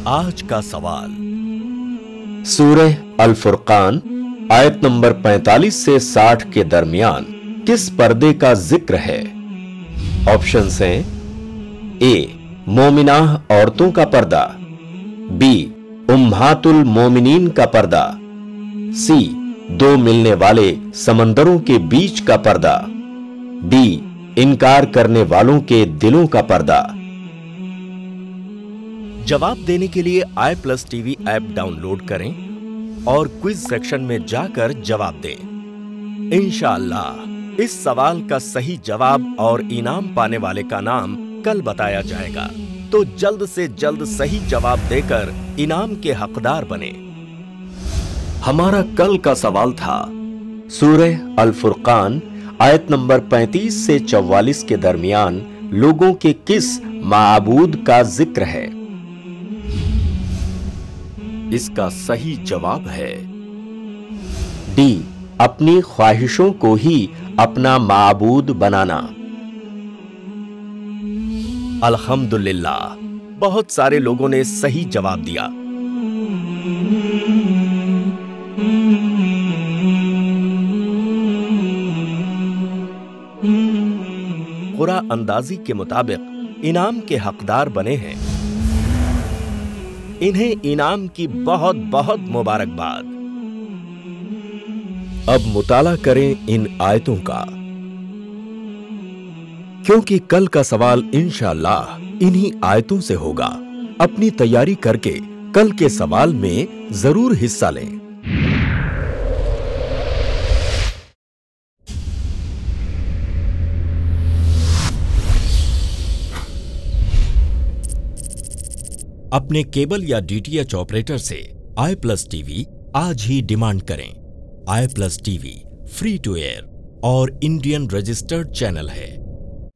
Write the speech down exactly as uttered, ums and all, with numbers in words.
आज का सवाल, सूरह अल फुरकान आयत नंबर पैंतालीस से साठ के दरमियान किस पर्दे का जिक्र है? ऑप्शंस हैं ए मोमिनाह औरतों का पर्दा, बी उम्मातुल मोमिनीन का पर्दा, सी दो मिलने वाले समंदरों के बीच का पर्दा, डी इनकार करने वालों के दिलों का पर्दा। जवाब देने के लिए I plus TV app download करें और क्विज सेक्शन में जाकर जवाब दें। इंशाअल्लाह इस सवाल का सही जवाब और इनाम पाने वाले का नाम कल बताया जाएगा, तो जल्द से जल्द सही जवाब देकर इनाम के हकदार बने। हमारा कल का सवाल था, सूरह अल फुरकान आयत नंबर पैंतीस से चौवालीस के दरमियान लोगों के किस माबूद का जिक्र है? इसका सही जवाब है डी अपनी ख्वाहिशों को ही अपना माबूद बनाना। अल्हम्दुलिल्लाह, बहुत सारे लोगों ने सही जवाब दिया। कुरा अंदाजी के मुताबिक इनाम के हकदार बने हैं। इन्हें इनाम की बहुत बहुत मुबारकबाद। अब मुताला करें इन आयतों का, क्योंकि कल का सवाल इंशाअल्लाह इन्हीं आयतों से होगा। अपनी तैयारी करके कल के सवाल में जरूर हिस्सा लें। अपने केबल या डीटीएच ऑपरेटर से आई प्लस टीवी आज ही डिमांड करें। I plus TV free to air और इंडियन रजिस्टर्ड चैनल है।